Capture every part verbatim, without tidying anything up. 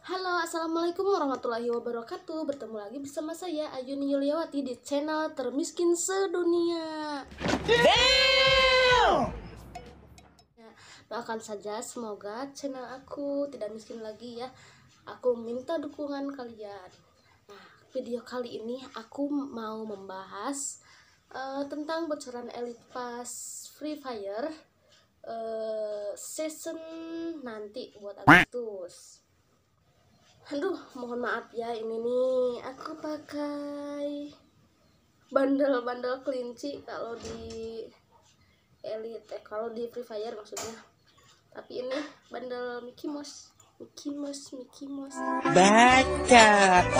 Halo, assalamualaikum warahmatullahi wabarakatuh. Bertemu lagi bersama saya Ayuni Yuliawati di channel termiskin sedunia. Damn! Ya, doakan saja semoga channel aku tidak miskin lagi ya. Aku minta dukungan kalian. Nah, video kali ini aku mau membahas uh, tentang bocoran Elite Pass Free Fire uh, season nanti buat Agustus. Aduh, mohon maaf ya, ini nih aku pakai bandel-bandel kelinci kalau di Elite, eh, kalau di Free Fire maksudnya. Tapi ini bandel Mickey Mouse, Mickey Mouse, Mickey Mouse. Baca.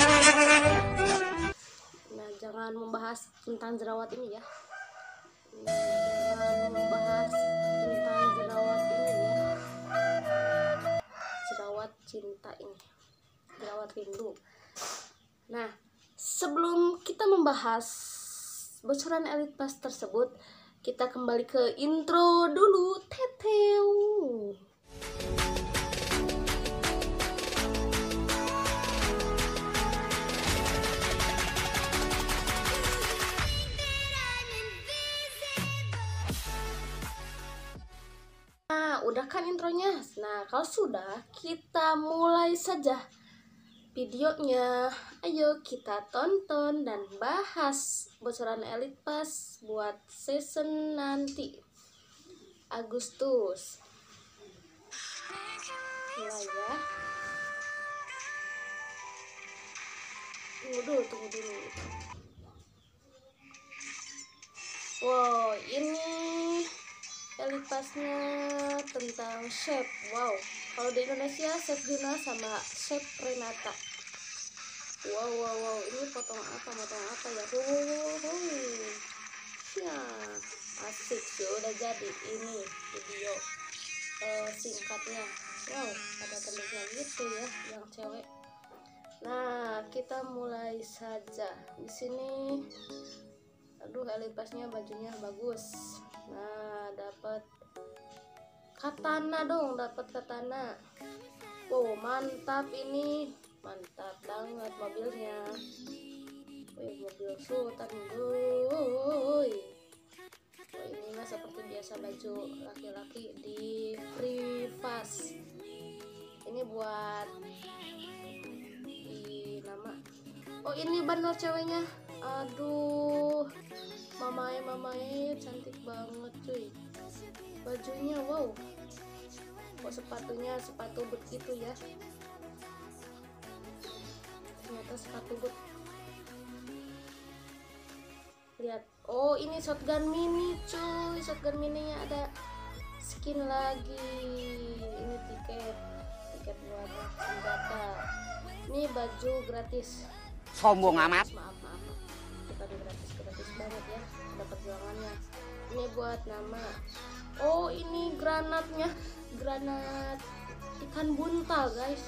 Nah, jangan membahas tentang jerawat ini ya. Jangan membahas tentang jerawat ini ya. Jerawat cinta ini. Jerawat rindu. Nah, sebelum kita membahas bocoran Elite Pass tersebut, kita kembali ke intro dulu. Teteu. Nah, udah kan intronya? Nah, kalau sudah, kita mulai saja videonya. Ayo kita tonton dan bahas bocoran Elite Pass buat season nanti Agustus. Mulai ya. Tunggu dulu, tunggu dulu. Wow, ini Elite Pass-nya tentang Chef. Wow, kalau di Indonesia Chef Juna sama Chef Renata. Wow, wow, wow, ini potong apa, potong apa ya? Oh, ya, asik sih, udah jadi ini video uh, singkatnya. Wow, ada temennya gitu ya, yang cewek. Nah, kita mulai saja. Di sini, aduh, Elite Pass-nya bajunya bagus. Nah, dapat katana dong, dapat katana. Wow, mantap ini. Mantap banget mobilnya. Wih, mobil sultan boy. Oh, ini mah seperti biasa baju laki-laki di Free Pass. Ini buat di nama. Oh, ini bandel ceweknya. Aduh, mamae mamae cantik banget cuy. Bajunya wow. Oh, sepatunya sepatu begitu ya. Ternyata sepatu boot. Lihat, oh ini shotgun mini cuy, shotgun mininya ada skin lagi. Ini tiket, tiket buat senjata. Ini baju gratis. Sombong amat. Maaf maaf, bukan gratis, gratis banget ya. Ada perjuangannya. Ini buat nama. Oh ini granatnya, granat ikan buntal guys.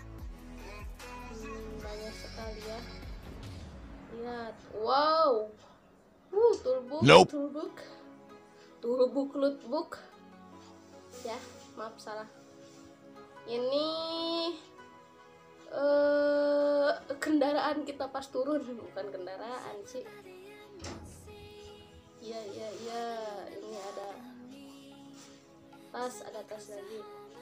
Banyak sekali ya. Lihat, wow. Uh, turbuk, Nope. turbuk, turbuk, lootbook. Ya, maaf salah. Ini uh, kendaraan kita pas turun, bukan kendaraan sih. Iya, iya, iya. Ini ada tas, ada tas lagi.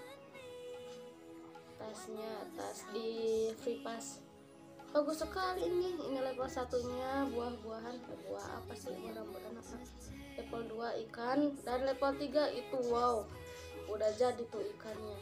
Tasnya, tas di Free Pass. Bagus sekali ini. Ini level satunya buah-buahan. Buah apa sih? Mudah-mudahan apa? Level dua ikan. Dan level tiga itu wow. Udah jadi tuh ikannya.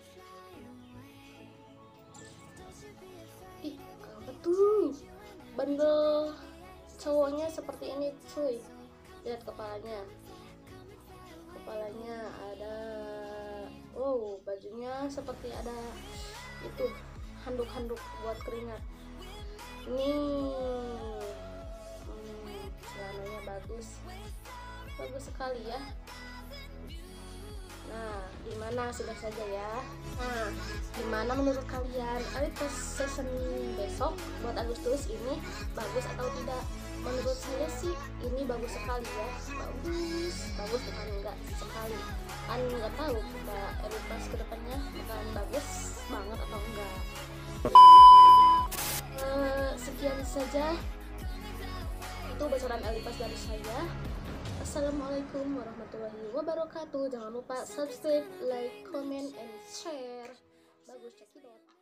Ih, apa tuh? Bandel cowoknya seperti ini cuy. Lihat kepalanya. Kepalanya ada. Oh, bajunya seperti ada itu handuk-handuk buat keringat. Ini hmm, celananya bagus, bagus sekali ya. Nah, gimana sudah saja ya. Nah, gimana menurut kalian Elite Pass season besok buat Agustus ini bagus atau tidak? Menurut saya sih ini bagus sekali ya. Bagus, bagus bukan enggak sekali. Kan nggak tahu kita Elite Pass kedepannya bukan bagus banget atau enggak. saja itu bocoran Elipas dari saya. Assalamualaikum warahmatullahi wabarakatuh. Jangan lupa subscribe, like, comment, and share. Bagus, cekidot.